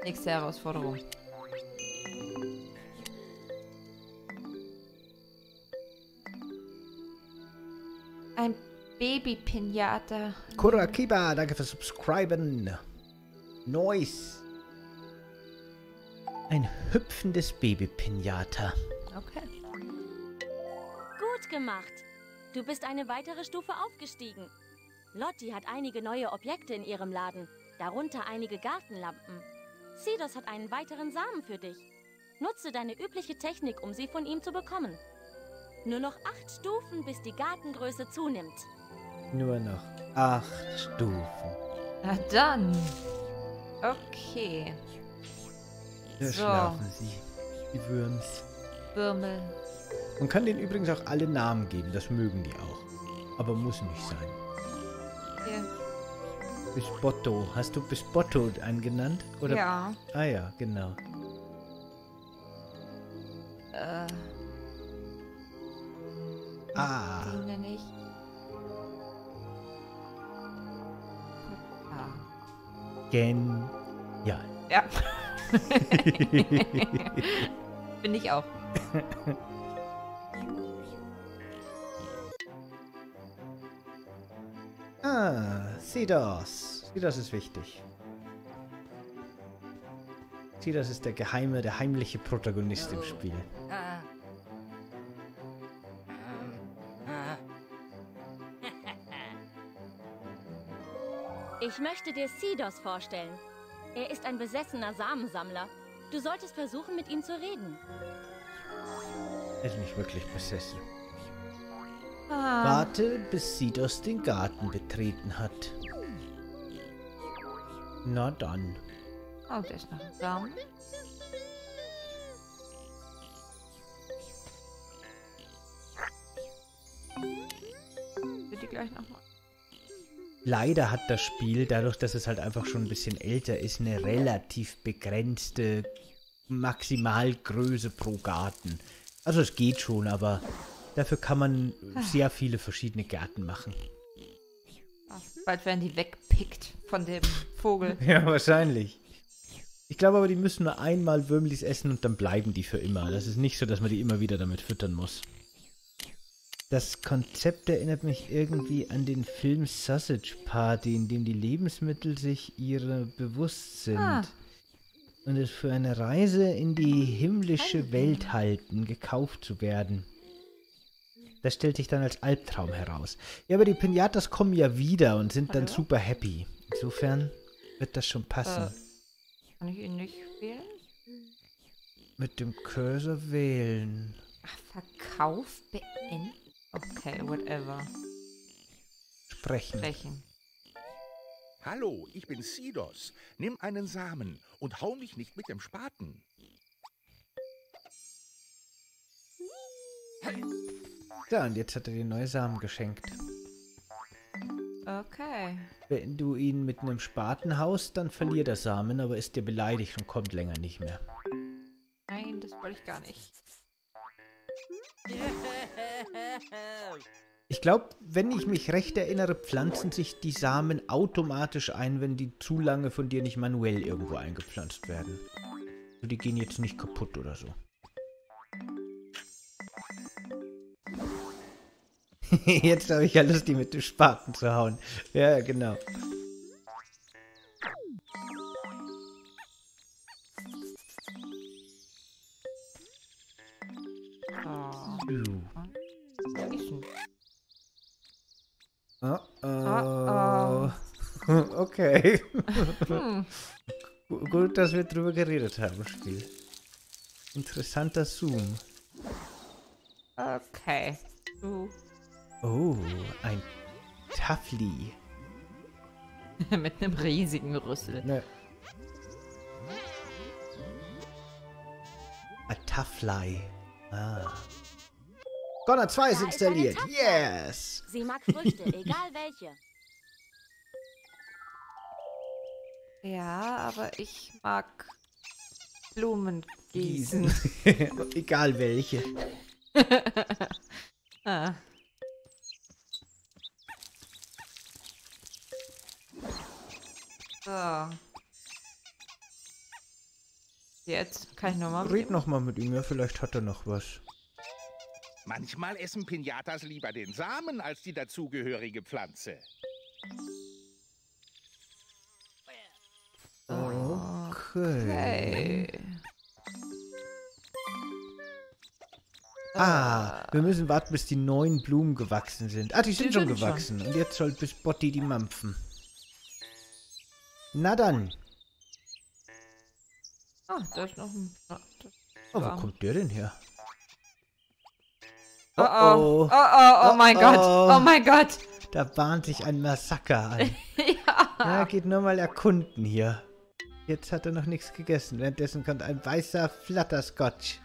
Nächste Herausforderung. Ein Baby-Pinata. Kurakiba, danke fürs Subscriben. Nice. Ein hüpfendes Baby-Pinata. Okay. Gut gemacht. Du bist eine weitere Stufe aufgestiegen. Lotti hat einige neue Objekte in ihrem Laden, darunter einige Gartenlampen. Sidos hat einen weiteren Samen für dich. Nutze deine übliche Technik, um sie von ihm zu bekommen. Nur noch 8 Stufen, bis die Gartengröße zunimmt. Nur noch 8 Stufen. Na dann. Okay. Da So. schlafen sie. Die Würms. Würmel. Man kann denen übrigens auch alle Namen geben, das mögen die auch. Aber muss nicht sein. Hier. Bisbotto. Hast du Bisbotto angenannt? Oder? Ja. Ah ja, genau. Ah. Die nenne ich. Genial. Ja. Bin ich auch. Sidos. Sidos ist wichtig. Sidos ist der heimliche Protagonist im Spiel. Ich möchte dir Sidos vorstellen. Er ist ein besessener Samensammler. Du solltest versuchen, mit ihm zu reden. Er ist nicht wirklich besessen. Ah. Warte, bis Sidos den Garten betreten hat. Na dann. Oh, der ist noch ein Samen. Wird die gleich nochmal. Leider hat das Spiel, dadurch, dass es halt einfach schon ein bisschen älter ist, eine relativ begrenzte Maximalgröße pro Garten. Also es geht schon, aber dafür kann man sehr viele verschiedene Gärten machen. Ach, bald werden die weggepickt von dem Vogel. Ja, wahrscheinlich. Ich glaube aber, die müssen nur einmal Würmlis essen und dann bleiben die für immer. Das ist nicht so, dass man die immer wieder damit füttern muss. Das Konzept erinnert mich irgendwie an den Film Sausage Party, in dem die Lebensmittel sich ihrer bewusst sind. Ah. Und es für eine Reise in die himmlische Welt halten, gekauft zu werden. Das stellt sich dann als Albtraum heraus. Ja, aber die Pinatas kommen ja wieder und sind dann super happy. Insofern wird das schon passen. Kann ich ihn nicht wählen? Mit dem Cursor wählen. Ach, Verkauf beenden? Okay, whatever. Sprechen. Hallo, ich bin Sidos. Nimm einen Samen und hau mich nicht mit dem Spaten. Ja, und jetzt hat er dir neue Samen geschenkt. Okay. Wenn du ihn mit einem Spaten haust, dann verliert er Samen, aber ist dir beleidigt und kommt länger nicht mehr. Nein, das wollte ich gar nicht. Ich glaube, wenn ich mich recht erinnere, pflanzen sich die Samen automatisch ein, wenn die zu lange von dir nicht manuell irgendwo eingepflanzt werden. Also die gehen jetzt nicht kaputt oder so. Jetzt habe ich ja Lust, die mit dem Spaten zu hauen. Ja, genau. Oh. Oh. Okay. Gut, dass wir drüber geredet haben, Spiel. Interessanter Zoom. Okay. Oh, ein Tafli. Mit einem riesigen Rüssel. Ne. A Tafli. Ah. Connor 2 ist Da ist installiert. eine Yes! Sie mag Früchte, egal welche. Ja, aber ich mag Blumen gießen. Egal welche. Ah. So. Jetzt kann ich nochmal. Red noch mal mit ihm, ja, vielleicht hat er noch was. Manchmal essen Pinatas lieber den Samen als die dazugehörige Pflanze. Okay. Hey. Wir müssen warten, bis die neuen Blumen gewachsen sind. Ah, die sind schon sind gewachsen. Und jetzt soll bis Botti die mampfen. Na dann. Ah, da ist noch ein. Oh, wo kommt der denn her? Oh, oh. Oh mein Gott. Oh mein Gott. Da bahnt sich ein Massaker an. Ja. Er geht nur mal erkunden hier. Jetzt hat er noch nichts gegessen. Währenddessen kommt ein weißer Flutterscotch.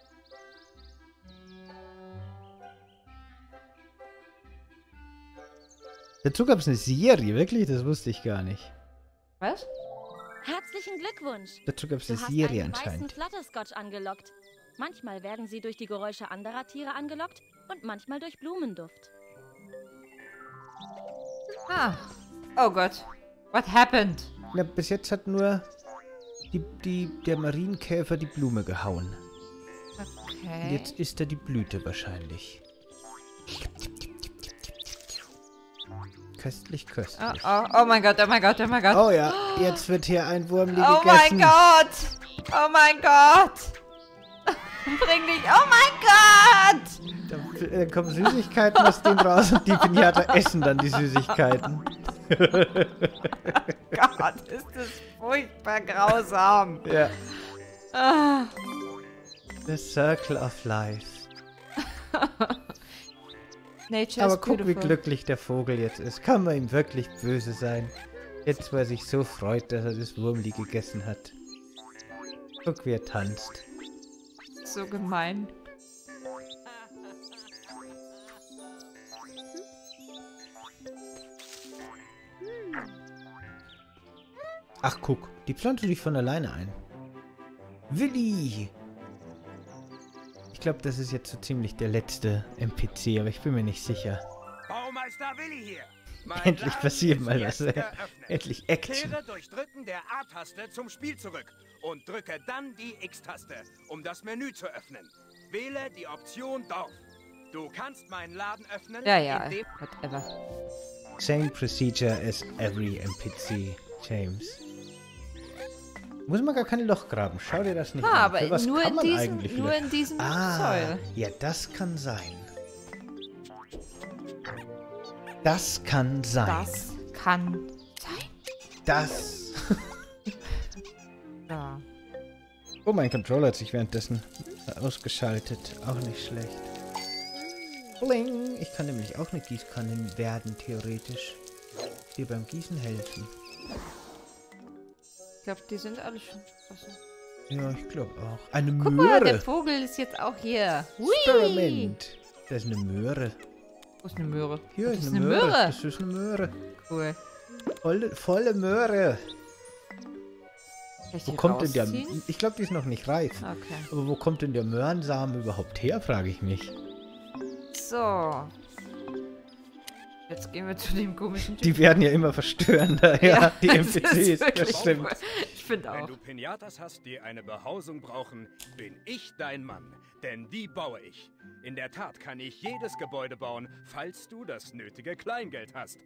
Dazu gab es eine Serie, wirklich? Das wusste ich gar nicht. Was? Herzlichen Glückwunsch. Dazu gab es Du eine hast Serie einen weißen anscheinend. Flutterscotch angelockt. Manchmal werden sie durch die Geräusche anderer Tiere angelockt und manchmal durch Blumenduft. Ah. Oh Gott. What happened? Ja, bis jetzt hat nur der Marienkäfer die Blume gehauen. Okay. Und jetzt isst er die Blüte wahrscheinlich. Köstlich, köstlich. Oh mein Gott, oh mein Gott, oh mein Gott. Oh ja, jetzt wird hier ein Wurmli Oh gegessen. mein Gott! Oh mein Gott! Bring dich! Oh mein Gott! Da kommen Süßigkeiten aus dem raus und die Pinata essen dann die Süßigkeiten. Gott, ist das furchtbar grausam. Ja. Ah. The Circle of Life. Nature Aber is guck, wie beautiful. glücklich der Vogel jetzt ist. Kann man ihm wirklich böse sein? Jetzt, wo er sich so freut, dass er das Wurmli gegessen hat. Guck, wie er tanzt. So gemein. Ach, guck, die pflanzt sich von alleine ein. Willi! Ich glaube, das ist jetzt so ziemlich der letzte NPC, aber ich bin mir nicht sicher. Baumeister Willi hier. Mein Endlich Laden passiert ist mal jetzt was. geöffnet. Endlich Action. Kehre durch Drücken der A-Taste zum Spiel zurück und drücke dann die X-Taste, um das Menü zu öffnen. Wähle die Option Dorf. Du kannst meinen Laden öffnen, Ja, indem... whatever. Same procedure as every NPC, James. Muss man gar kein Loch graben. Schau dir das nicht an. Aber Für was nur kann in man diesem, eigentlich nur löschen? in diesem Ah, Soil. ja, das kann sein. Das kann sein. Das kann sein. Das. Ja. Oh, mein Controller hat sich währenddessen ausgeschaltet. Auch nicht schlecht. Bling. Ich kann nämlich auch eine Gießkanne werden, theoretisch. Dir beim Gießen helfen. Ich glaube, die sind alle schon draußen. Ja, ich glaube auch. Eine Guck mal, der Möhre. Vogel ist jetzt auch hier. Experiment. Da ist eine Möhre. Wo ist eine Möhre? Hier das ist ist eine eine Möhre. Möhre. Das ist eine Möhre. Cool. Volle Möhre. Kann ich Wo die kommt denn der... rausziehen? Ich glaube, die ist noch nicht reif. Okay. Aber wo kommt denn der Möhrensamen überhaupt her, frage ich mich. So. Jetzt gehen wir zu dem komischen Typ. Die werden ja immer verstörender, ja, die das ist NPCs, wirklich das stimmt. cool. Ich finde Wenn auch. du Pinatas hast, die eine Behausung brauchen, bin ich dein Mann. Denn die baue ich. In der Tat kann ich jedes Gebäude bauen, falls du das nötige Kleingeld hast.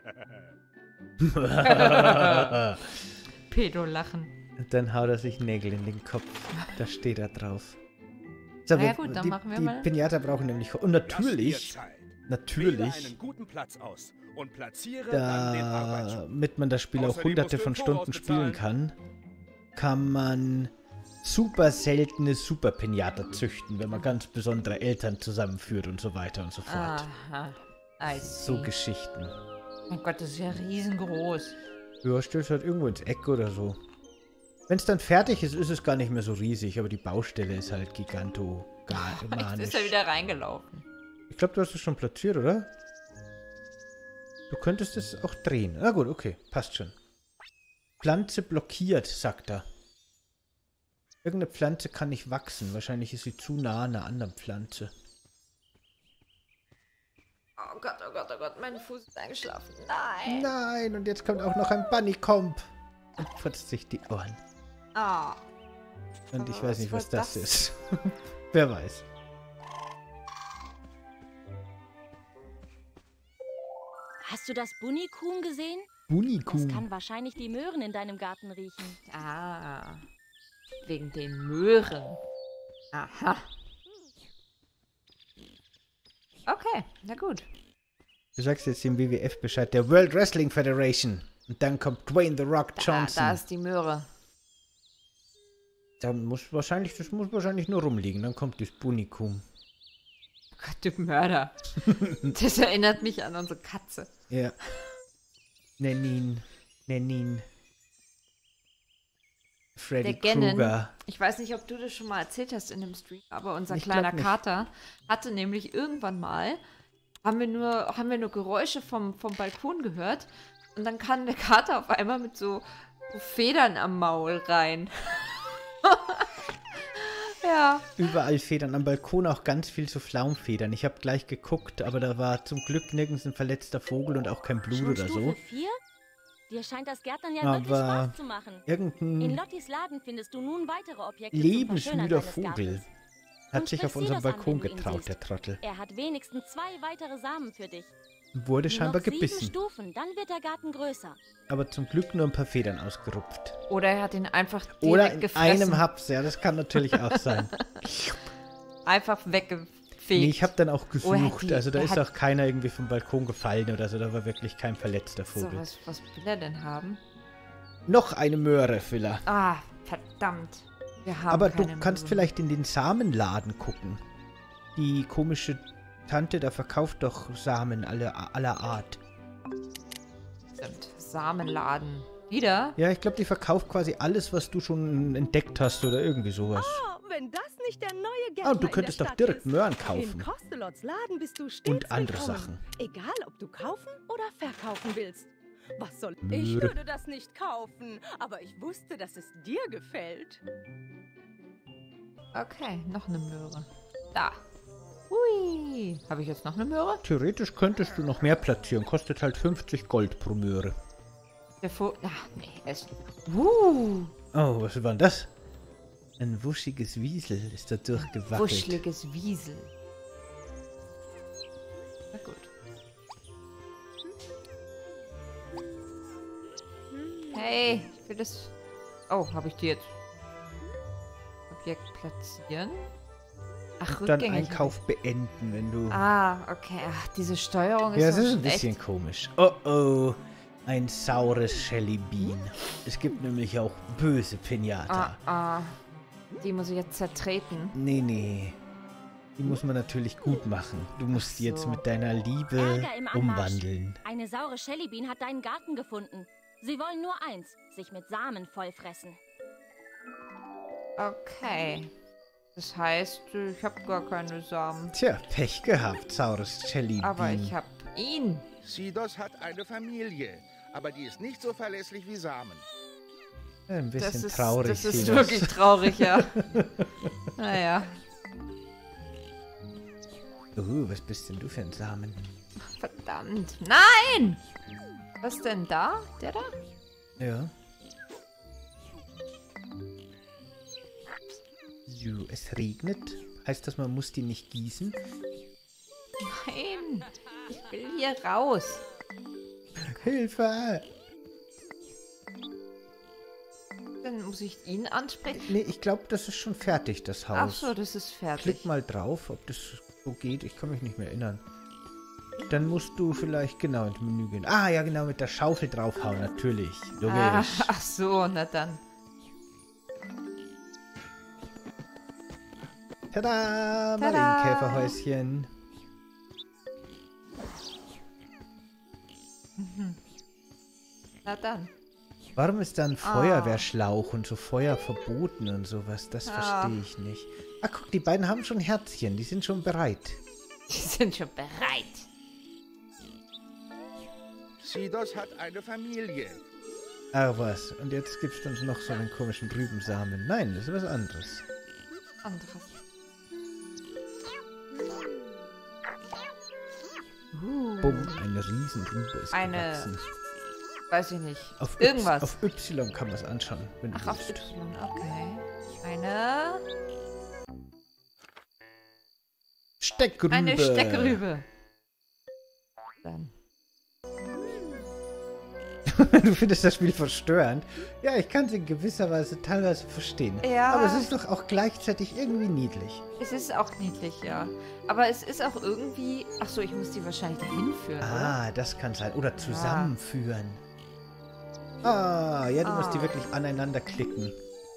Pedo-Lachen. Dann haut er sich Nägel in den Kopf. Da steht er drauf. So, Na ja gut, dann die, machen wir die mal. Pinata brauchen nämlich... Und Das ist natürlich, Zeit. Wähle natürlich, einen guten Platz aus und platziere dann den Arbeitsschutz. damit man das Spiel auch Außerdem hunderte musst du von im Voraus Stunden spielen bezahlen. kann man super seltene Super Pinata züchten, wenn man ganz besondere Eltern zusammenführt und so weiter und so fort. Aha. I see. So Geschichten. Mein Gott, das ist ja riesengroß. Ja, stellst halt irgendwo ins Eck oder so. Wenn es dann fertig ist, ist es gar nicht mehr so riesig, aber die Baustelle ist halt Jetzt gigantomanisch. ist er wieder reingelaufen. Ich glaube, du hast es schon platziert, oder? Du könntest es auch drehen. Na gut, okay, passt schon. Pflanze blockiert, sagt er. Irgendeine Pflanze kann nicht wachsen. Wahrscheinlich ist sie zu nah an einer anderen Pflanze. Oh Gott, mein Fuß ist eingeschlafen. Nein. Nein, und jetzt kommt auch noch ein Bunnycomb. Und putzt sich die Ohren. Ah. Und ich weiß nicht, was das ist. Wer weiß. Hast du das Bunnikum gesehen? Bunnikum. Das kann wahrscheinlich die Möhren in deinem Garten riechen. Ah. Wegen den Möhren. Aha. Okay, na gut. Du sagst jetzt dem WWF Bescheid, der World Wrestling Federation. Und dann kommt Dwayne The Rock Johnson. Da ist die Möhre. Das muss wahrscheinlich nur rumliegen. Dann kommt das Bunnikum. Oh Gott, du Mörder. Das erinnert mich an unsere Katze. Ja. Nenn ihn. Freddy Der Gannon. Krueger. Ich weiß nicht, ob du das schon mal erzählt hast in dem Stream, aber unser Ich kleiner glaub nicht. Kater hatte nämlich irgendwann mal, haben wir nur Geräusche vom Balkon gehört und dann kam der Kater auf einmal mit so Federn am Maul rein. Ja. Überall Federn. Am Balkon auch ganz viel so Flaumfedern. Ich habe gleich geguckt, aber da war zum Glück nirgends ein verletzter Vogel und auch kein Blut Schon oder so. Stufe 4? Dir scheint das Gärtnern ja wirklich Aber Spaß zu machen. In irgendein Lottis Laden findest du nun weitere Objekte lebensmüder zum Verschönern Vogel deines Gartens. hat Und sich auf sprich unseren Sidos an, Balkon wenn du ihn getraut, siehst. der Trottel. Er hat wenigstens 2 weitere Samen für dich. Wurde Nur scheinbar noch 7 gebissen, Stufen, dann wird der Garten größer. aber zum Glück nur ein paar Federn ausgerupft. Oder er hat ihn einfach direkt Oder in gefressen. einem Haps, ja, das kann natürlich auch sein. Einfach weggefegt. Nee, ich habe dann auch Oh, er hat gesucht, die- also da er ist hat- auch keiner irgendwie vom Balkon gefallen oder so, da war wirklich kein verletzter So, Vogel. was will er denn haben? Noch eine Möhre, Filler. Ah, verdammt. Wir haben Aber du keine kannst Möhren. vielleicht in den Samenladen gucken. Die komische Tante da verkauft doch Samen aller Art. Stimmt. Samenladen. Wieder? Ja, ich glaube, die verkauft quasi alles, was du schon entdeckt hast oder irgendwie sowas. Wenn das nicht der neue Gärtner Ah, du könntest doch direkt Möhren In kaufen. Kostelots Laden bist du stets Und andere willkommen. Sachen. Egal, ob du kaufen oder verkaufen willst. Was soll Möhre. ich würde das nicht kaufen, aber ich wusste, dass es dir gefällt. Okay, noch eine Möhre. Da. Hui. Habe ich jetzt noch eine Möhre? Theoretisch könntest du noch mehr platzieren. Kostet halt 50 Gold pro Möhre. Der Ach, nee. Oh, was war denn das? Ein wuschiges Wiesel ist da durchgewackelt. Wuscheliges Wiesel. Na gut. Hey, ich will das... Oh, habe ich die jetzt... Objekt platzieren? Ach, Dann rückgängig. Einkauf beenden, wenn du... Ah, okay. Ach, diese Steuerung ist ja, das doch ist ein schon bisschen echt... komisch. Oh oh, ein saures Shelly Bean. Es gibt nämlich auch böse Pinata. Die muss ich jetzt zertreten. Nee. Die muss man natürlich gut machen. Du musst die jetzt so. mit deiner Liebe Ärger im Anmarsch. umwandeln. Eine saure Shellybean hat deinen Garten gefunden. Sie wollen nur eins, sich mit Samen vollfressen. Okay. Das heißt, ich habe gar keine Samen. Tja, Pech gehabt, saures Shelly Bean. Aber ich habe ihn. Sidos hat eine Familie, aber die ist nicht so verlässlich wie Samen. Ein bisschen Das traurig. ist Sinos. wirklich traurig, ja. Naja. Was bist denn du für ein Samen? Verdammt. Nein! Was denn da? Der da? Ja. So, es regnet. Heißt das, man muss die nicht gießen? Nein. Ich will hier raus. Hilfe! Dann muss ich ihn ansprechen. Nee, ich glaube, das ist schon fertig, das Haus. Ach so, das ist fertig. Klick mal drauf, ob das so geht. Ich kann mich nicht mehr erinnern. Dann musst du vielleicht genau ins Menü gehen. Ah, ja, genau, mit der Schaufel draufhauen, natürlich. Logisch. Ach so, na dann. Tada! Tada! Marienkäferhäuschen. Na dann. Warum ist da ein Feuerwehrschlauch und so Feuer verboten und sowas? Das verstehe ich nicht. Ah, guck, die beiden haben schon Herzchen. Die sind schon bereit. Die sind schon bereit. Sidos hat eine Familie. Ah, was? Und jetzt gibst du uns noch so einen komischen Rübensamen. Nein, das ist was anderes. Anderes. Bumm, eine Riesenrübe ist Eine- gewachsen. Weiß ich nicht. Auf Irgendwas. Auf Y kann man es anschauen, wenn du Ach, auf willst. Y, okay. Eine Steckrübe. Steckrübe. Dann. Du findest das Spiel verstörend. Ja, ich kann es in gewisser Weise teilweise verstehen. Ja. Aber es ist doch auch gleichzeitig irgendwie niedlich. Es ist auch niedlich, ja. Aber es ist auch irgendwie... Ach so, ich muss die wahrscheinlich dahin führen, oder? Ah, das kann sein. Oder zusammenführen. Ah, ja, du musst die wirklich aneinander klicken.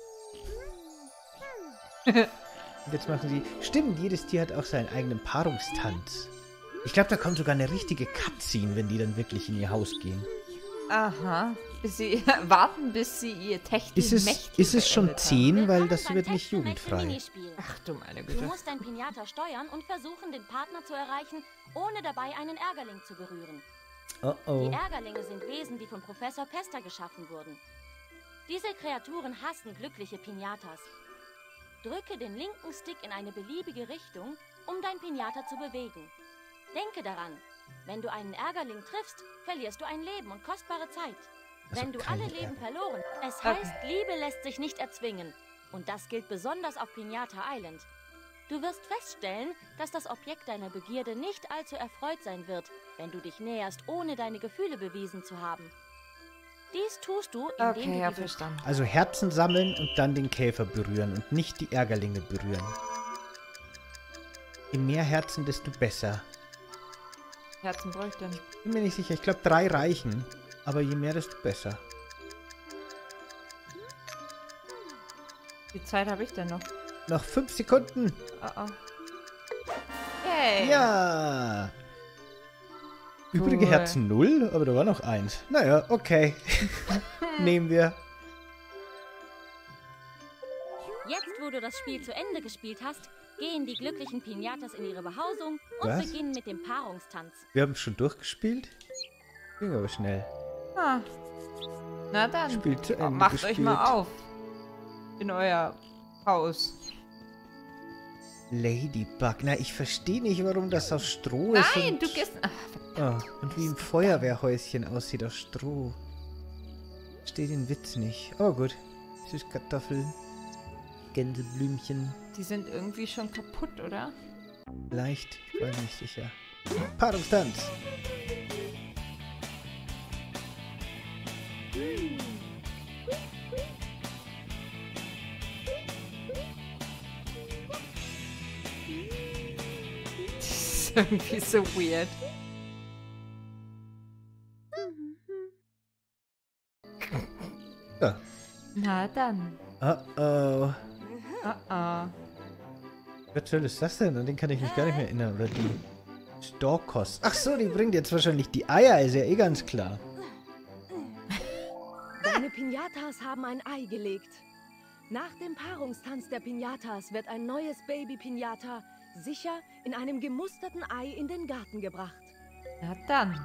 Und jetzt machen sie... Stimmt, jedes Tier hat auch seinen eigenen Paarungstanz. Ich glaube, da kommt sogar eine richtige Cutscene, wenn die dann wirklich in ihr Haus gehen. Aha. Bis sie warten, bis sie ihr technisches Ist es schon beendet 10? Weil Willkommen das beim wird nicht Text-Connect jugendfrei. Minispiel. haben. Ach du meine Du Güte. musst dein Pinata steuern und versuchen, den Partner zu erreichen, ohne dabei einen Ärgerling zu berühren. Oh oh. Die Ärgerlinge sind Wesen, die von Professor Pester geschaffen wurden. Diese Kreaturen hassen glückliche Pinatas. Drücke den linken Stick in eine beliebige Richtung, um dein Pinata zu bewegen. Denke daran, wenn du einen Ärgerling triffst, verlierst du ein Leben und kostbare Zeit. Also Wenn du keine alle Leben Ärger. verloren, es Okay. heißt, Liebe lässt sich nicht erzwingen. Und das gilt besonders auf Pinata Island. Du wirst feststellen, dass das Objekt deiner Begierde nicht allzu erfreut sein wird, wenn du dich näherst, ohne deine Gefühle bewiesen zu haben. Dies tust du, indem Okay, du ja, die verstanden. Also Herzen sammeln und dann den Käfer berühren und nicht die Ärgerlinge berühren. Je mehr Herzen, desto besser. Herzen bräuchte ich denn. Bin mir nicht sicher. Ich glaube, 3 reichen. Aber je mehr, desto besser. Wie Zeit habe ich denn noch? Noch 5 Sekunden. Oh, oh. Yay. Ja. Übrige Cool. Herzen 0, aber da war noch 1. Naja, okay. Nehmen wir. Jetzt, wo du das Spiel zu Ende gespielt hast, gehen die glücklichen Pinatas in ihre Behausung und Was? beginnen mit dem Paarungstanz. Wir haben schon durchgespielt. Ging aber schnell. Ah. Na dann. Spiel zu Ende Macht gespielt. euch mal auf. In euer Haus. Ladybug. Na, ich verstehe nicht, warum das aus Stroh ist. Nein, und, du gehst... Ach, und wie ein Feuerwehrhäuschen aussieht aus Stroh. Verstehe den Witz nicht. Aber gut. Süßkartoffeln. Gänseblümchen. die sind irgendwie schon kaputt, oder? Leicht. Ich war nicht sicher. Paarungstanz. Das ist irgendwie so weird. Ja. Na dann. Oh oh. Oh. Was soll ist das denn? An den kann ich mich gar nicht mehr erinnern. Oder die Storkos. Ach so, die bringt jetzt wahrscheinlich die Eier. Ist ja eh ganz klar. Deine Pinatas haben ein Ei gelegt. Nach dem Paarungstanz der Pinatas wird ein neues Baby-Pinata sicher in einem gemusterten Ei in den Garten gebracht. Na dann.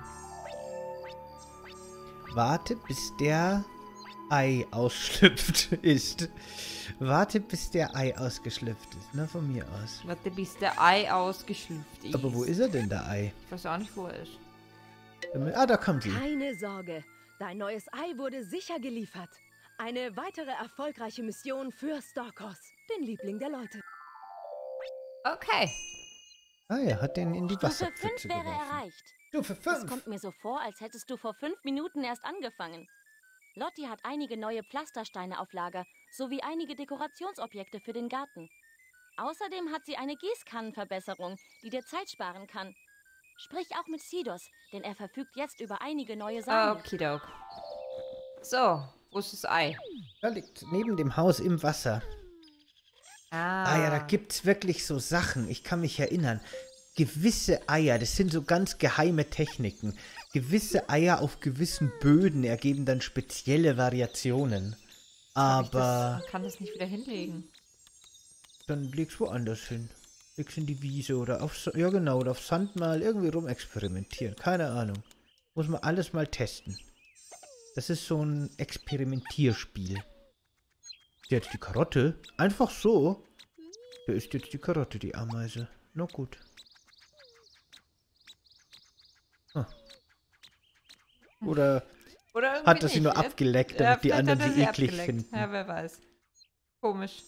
Warte, bis der Ei ausschlüpft ist. Warte, bis der Ei ausgeschlüpft ist. Na, von mir aus. Warte, bis der Ei ausgeschlüpft ist. Aber wo ist er denn, der Ei? Ich weiß auch nicht, wo er ist. Ah, da kommt sie. Keine Sorge, dein neues Ei wurde sicher geliefert. Eine weitere erfolgreiche Mission für Storkos, den Liebling der Leute. Okay. Ah, er hat den in die Stufe Wasserpfütze 5 wäre geworfen. erreicht. Stufe Es 5. kommt mir so vor, als hättest du vor 5 Minuten erst angefangen. Lotti hat einige neue Pflastersteine auf Lager, sowie einige Dekorationsobjekte für den Garten. Außerdem hat sie eine Gießkannenverbesserung, die dir Zeit sparen kann. Sprich auch mit Sidos, denn er verfügt jetzt über einige neue Samen. Okidok. So, wo ist das Ei? Da liegt neben dem Haus im Wasser. Ah ja, da gibt's wirklich so Sachen. Ich kann mich erinnern. Gewisse Eier, das sind so ganz geheime Techniken. Gewisse Eier auf gewissen Böden ergeben dann spezielle Variationen. Aber Man kann das nicht wieder hinlegen. dann leg's woanders hin. Leg's in die Wiese oder auf, ja genau, oder auf Sand mal irgendwie rumexperimentieren. Keine Ahnung. Muss man alles mal testen. Das ist so ein Experimentierspiel. Jetzt die Karotte? Einfach so? Da ist jetzt die Karotte, die Ameise. Na gut. Ah. Oder Oder irgendwie Hat er sie nicht, nur ja? abgeleckt, Ja, damit die vielleicht anderen hat er sie eklig abgeleckt. finden. Ja, wer weiß. Komisch.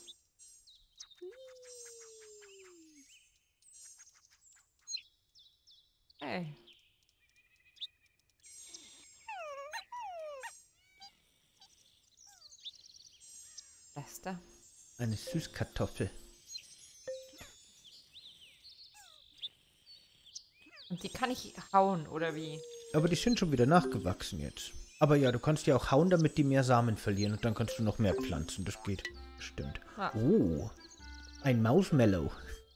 Hey. Bester. Eine Süßkartoffel. Und die kann ich hauen, oder wie? Aber die sind schon wieder nachgewachsen jetzt. Aber ja, du kannst die auch hauen, damit die mehr Samen verlieren. Und dann kannst du noch mehr pflanzen. Das geht. Stimmt. Ah. Oh, ein Mausmellow.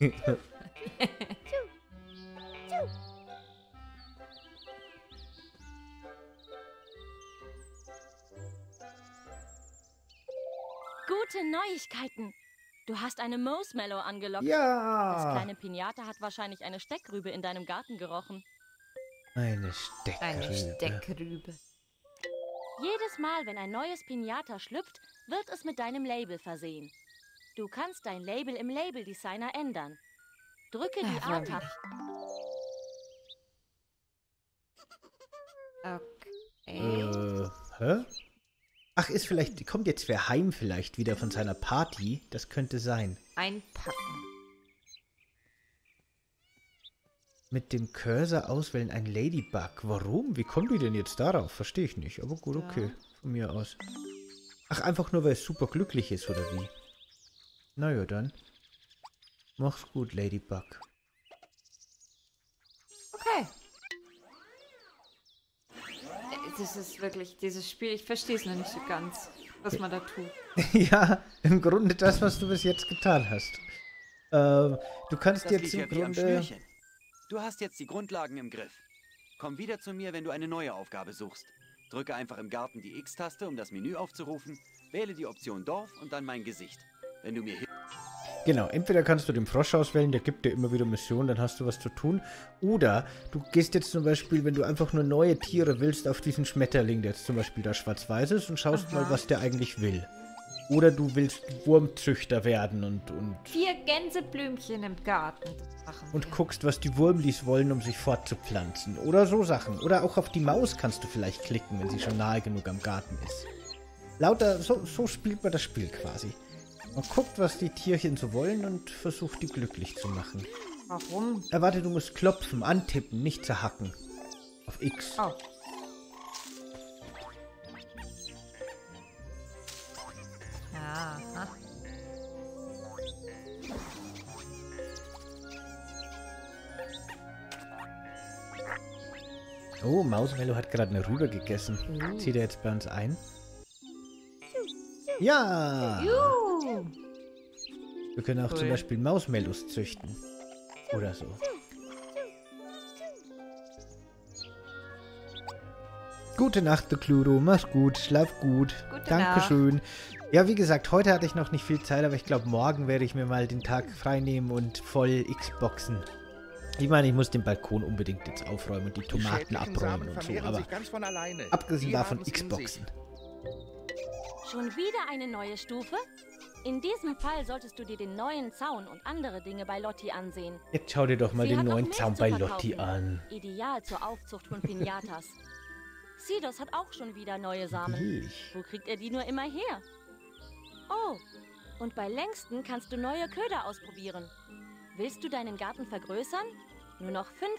Gute Neuigkeiten. Du hast eine Mosemellow angelockt. Das Ja, kleine Pinata hat wahrscheinlich eine Steckrübe in deinem Garten gerochen. eine Steckrübe. Eine Steckrübe. Jedes Mal, wenn ein neues Pinata schlüpft, wird es mit deinem Label versehen. Du kannst dein Label im Label-Designer ändern. Drücke die Ah, A-Taste. Okay. Hä? Ach, ist vielleicht, kommt jetzt wer heim vielleicht wieder von seiner Party? Das könnte sein. Einpacken. Mit dem Cursor auswählen ein Ladybug. Warum? Wie kommen die denn jetzt darauf? Verstehe ich nicht. Aber gut, okay. Von mir aus. Ach, einfach nur, weil es super glücklich ist, oder wie? Naja, dann. Mach's gut, Ladybug. Okay. Das ist wirklich, dieses Spiel, ich verstehe es noch nicht so ganz, was man da tut. Ja, im Grunde das, was du bis jetzt getan hast. Du kannst Das jetzt liegt im ja wie am Grunde... Schnürchen. Du hast jetzt die Grundlagen im Griff. Komm wieder zu mir, wenn du eine neue Aufgabe suchst. Drücke einfach im Garten die X-Taste, um das Menü aufzurufen. Wähle die Option Dorf und dann mein Gesicht. Wenn du mir hilfst... Genau, entweder kannst du den Frosch auswählen, der gibt dir immer wieder Missionen, dann hast du was zu tun. Oder du gehst jetzt zum Beispiel, wenn du einfach nur neue Tiere willst, auf diesen Schmetterling, der jetzt zum Beispiel da schwarz-weiß ist, und schaust mal, was der eigentlich will. Oder du willst Wurmzüchter werden und 4 Gänseblümchen im Garten. Das machen wir. guckst, was die Wurmlis wollen, um sich fortzupflanzen. Oder so Sachen. Oder auch auf die Maus kannst du vielleicht klicken, wenn sie schon nahe genug am Garten ist. Lauter, so spielt man das Spiel quasi. Man guckt, was die Tierchen so wollen und versucht, die glücklich zu machen. Warum? Warte, du musst klopfen, antippen, nicht zerhacken. Auf X. Oh. Aha. Oh, Mausmello hat gerade eine Rübe gegessen. Zieht er jetzt bei uns ein? Ja! Juhu. Wir können auch Cool. zum Beispiel Mausmellos züchten. Oder so. Gute Nacht, Cludo. Mach's gut. Schlaf gut. Gute Dankeschön. Ja, wie gesagt, heute hatte ich noch nicht viel Zeit, aber ich glaube, morgen werde ich mir mal den Tag frei nehmen und voll Xboxen. Ich meine, ich muss den Balkon unbedingt jetzt aufräumen und die Tomaten schädlichen abräumen Samen und so, vermehren aber sich ganz von alleine. abgesehen Die davon haben's in Xboxen. Schon wieder eine neue Stufe? In diesem Fall solltest du dir den neuen Zaun und andere Dinge bei Lotti ansehen. Jetzt schau dir doch mal Sie den hat noch neuen Milch Zaun zu bei verkaufen. Lotti an. Ideal zur Aufzucht von Pinatas. Sidos hat auch schon wieder neue Samen. Milch. Wo kriegt er die nur immer her? Oh, und bei Längsten kannst du neue Köder ausprobieren. Willst du deinen Garten vergrößern? Nur noch 5.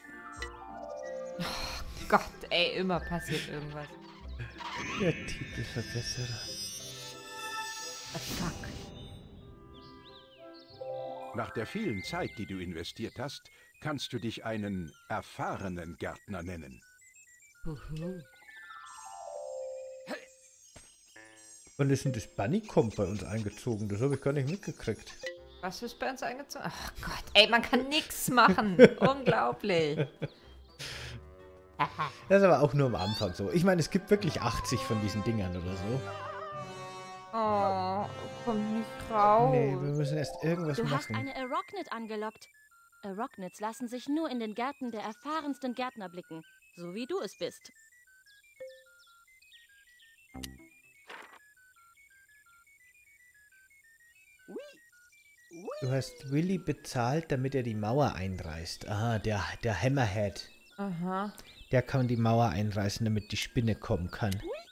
Gott, ey, immer passiert irgendwas. Der Titelverbesserer. Fuck. Nach der vielen Zeit, die du investiert hast, kannst du dich einen erfahrenen Gärtner nennen. Huhu. Wann ist denn das Bunnycomb bei uns eingezogen? Das habe ich gar nicht mitgekriegt. Was ist bei uns eingezogen? Ach Gott, ey, man kann nichts machen. Unglaublich. Das ist aber auch nur am Anfang so. Ich meine, es gibt wirklich 80 von diesen Dingern oder so. Oh, komm nicht raus. Nee, wir müssen erst irgendwas Du hast machen. eine Arachnid angelockt. Arachnids lassen sich nur in den Gärten der erfahrensten Gärtner blicken. So wie du es bist. Du hast Willy bezahlt, damit er die Mauer einreißt. Aha, der Hammerhead. Aha. Der kann die Mauer einreißen, damit die Spinne kommen kann.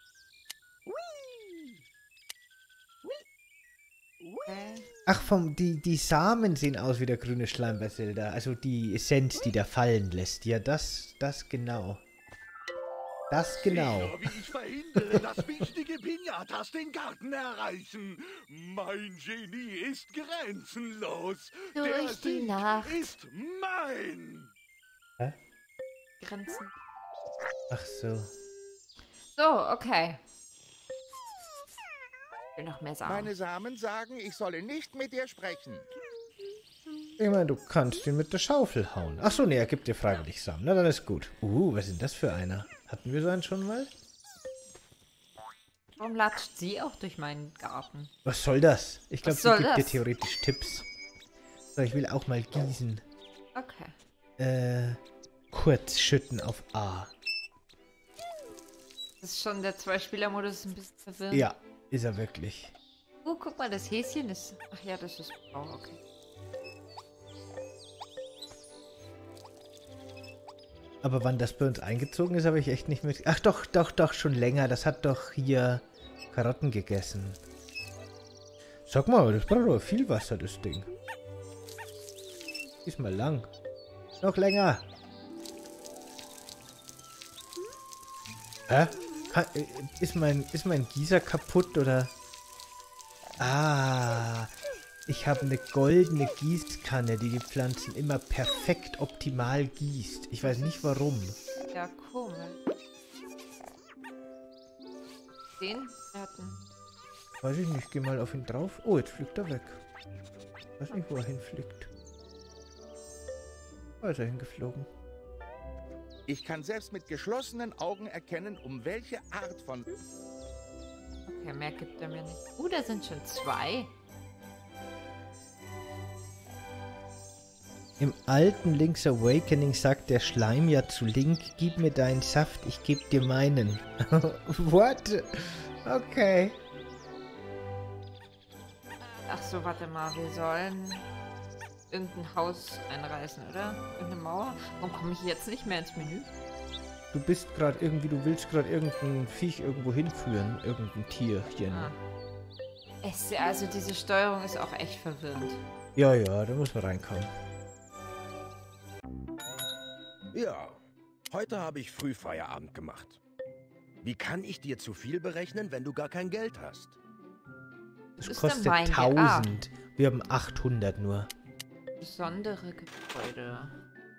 Ach, die Samen sehen aus wie der grüne Schleim bei Zelda. Also die Essenz, die da fallen lässt. Ja, das genau. Das genau. Sieh nur, wie ich verhindere, dass wichtige Pinatas den Garten erreichen. Mein Genie ist grenzenlos. Der Durch die Sieg Nacht. ist mein. Hä? Grenzen. Ach so. So, okay. Ich will noch mehr sagen. Meine Samen sagen, ich solle nicht mit dir sprechen. Ich meine, du kannst ihn mit der Schaufel hauen. Ach so, nee, er gibt dir freiwillig Samen. Na, dann ist gut. Was ist denn das für einer? Hatten wir so einen schon mal? Warum latscht sie auch durch meinen Garten? Was soll das? Ich glaube, Was sie soll gibt dir das? theoretisch Tipps. So, ich will auch mal gießen. Okay. Kurz schütten auf A. Das ist schon der Zwei-Spieler-Modus ein bisschen verwirrend. Ja, ist er wirklich. Guck mal, das Häschen ist... Ach ja, das ist blau, okay. Aber wann das bei uns eingezogen ist, habe ich echt nicht mit... Ach doch, schon länger. Das hat doch hier Karotten gegessen. Sag mal, das braucht aber viel Wasser, das Ding. Ist mal lang. Noch länger. Hä? Ist mein Gießer kaputt, oder? Ah, ich habe eine goldene Gießkanne, die die Pflanzen immer perfekt optimal gießt. Ich weiß nicht warum. Ja, komisch. Den? Der hat einen... Weiß ich nicht, geh mal auf ihn drauf. Oh, jetzt fliegt er weg. Weiß nicht, wo er hinfliegt. Da ist er hingeflogen. Ich kann selbst mit geschlossenen Augen erkennen, um welche Art von... Okay, mehr gibt er mir nicht. Da sind schon 2. Im alten Link's Awakening sagt der Schleim ja zu Link, gib mir deinen Saft, ich geb dir meinen. What? Okay. Ach so, warte mal, wir sollen irgendein Haus einreißen, oder? Irgendeine Mauer? Warum komme ich jetzt nicht mehr ins Menü? Du bist gerade irgendwie, du willst gerade irgendein Viech irgendwo hinführen, irgendein Tierchen. Ah. Also diese Steuerung ist auch echt verwirrend. Ja, da muss man reinkommen. Ja, heute habe ich früh Feierabend gemacht. Wie kann ich dir zu viel berechnen, wenn du gar kein Geld hast? Das ist kostet denn mein 1000. Wir haben 800 nur. Besondere Gebäude.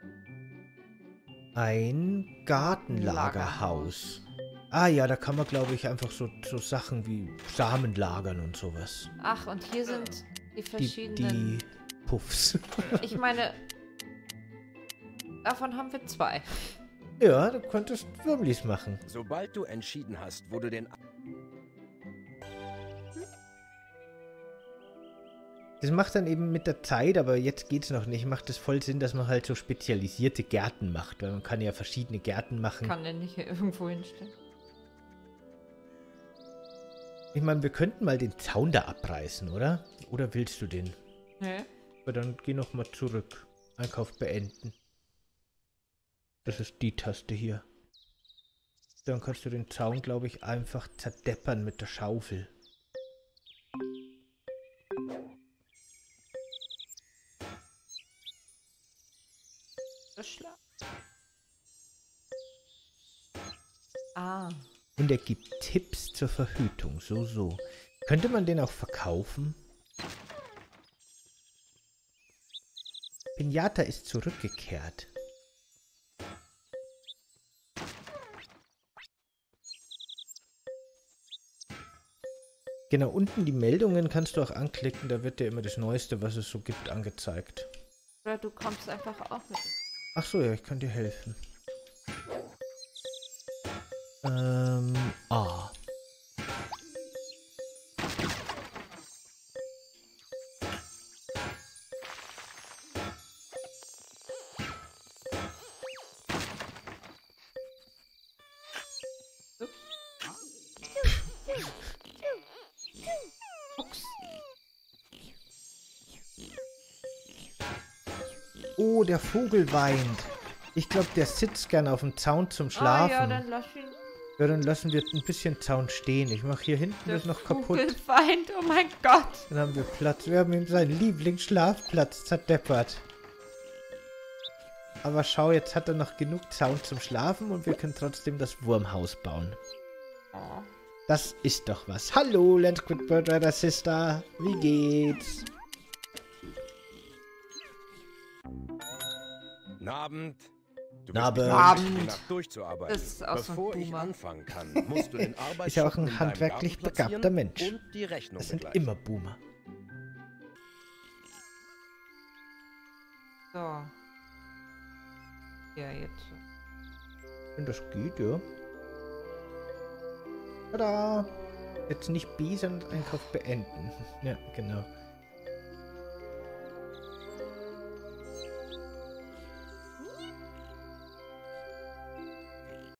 Ein Gartenlagerhaus. Ah ja, da kann man, glaube ich, einfach so Sachen wie Samen lagern und sowas. Ach, und hier sind die verschiedenen... Die Puffs. Ich meine, davon haben wir 2. Ja, du könntest Würmlis machen. Sobald du entschieden hast, wo du den... Das macht dann eben mit der Zeit, aber jetzt geht's noch nicht, macht es voll Sinn, dass man halt so spezialisierte Gärten macht, weil man kann ja verschiedene Gärten machen. Kann den nicht hier irgendwo hinstellen. Ich meine, wir könnten mal den Zaun da abreißen, oder? Oder willst du den? Nee. Aber dann geh noch mal zurück. Einkauf beenden. Das ist die Taste hier. Dann kannst du den Zaun, glaube ich, einfach zerdeppern mit der Schaufel. Ah. Und er gibt Tipps zur Verhütung. So. Könnte man den auch verkaufen? Pinata ist zurückgekehrt. Genau, unten die Meldungen kannst du auch anklicken. Da wird dir immer das Neueste, was es so gibt, angezeigt. Oder du kommst einfach auch mit. Ach so, ja, ich kann dir helfen. A. Oh, der Vogel weint. Ich glaube, der sitzt gern auf dem Zaun zum Schlafen. Ah ja, dann lass ihn. Ja, dann lassen wir ein bisschen Zaun stehen. Ich mache hier hinten das noch kaputt. Vogelfeind, oh mein Gott. Dann haben wir Platz. Wir haben ihm seinen Lieblingsschlafplatz zerdeppert. Aber schau, jetzt hat er noch genug Zaun zum Schlafen und wir können trotzdem das Wurmhaus bauen. Oh. Das ist doch was. Hallo, Land Squid Bird Rider Sister. Wie geht's? Guten Abend. Du Guten bist Abend. nicht die Nacht durchzuarbeiten. Das ist auch so ein Bevor ich Boomer. anfangen kann, musst du den Ist ja auch Arbeitsschuppen in ein deinem handwerklich Garten platzieren begabter Mensch. Und die Rechnung Das sind begleichen. immer Boomer. So. Ja, jetzt. Wenn das geht, ja. Tada! Jetzt nicht B, sondern Einkauf beenden. Ja, genau.